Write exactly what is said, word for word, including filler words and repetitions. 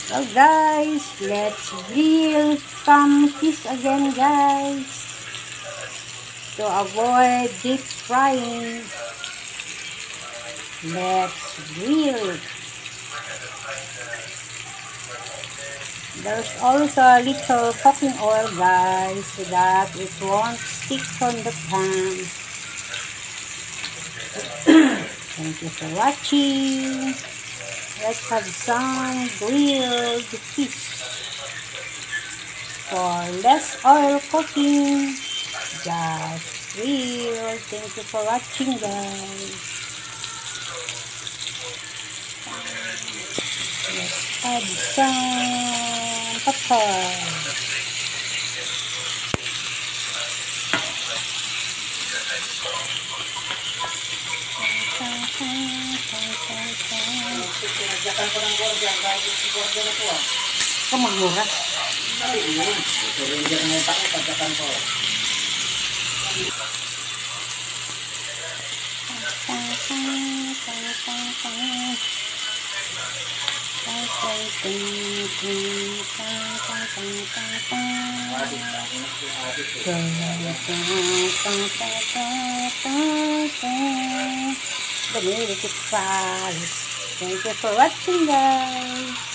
Well guys, let's grill some fish again guys. To avoid deep frying, let's grill it. There's also a little cooking oil guys so that it won't stick on the pan. Thank you for watching. Let's have some grilled fish. For less oil cooking, just grill. Thank you for watching guys. Let's add some pepper. Pinagdakan ko ng gordya, kahit yung gordya na ito ah. Kamagura. Ay, yun. Ito rin dyan na yung tako, pagdakan ko. The music is fast. Thank you for watching guys.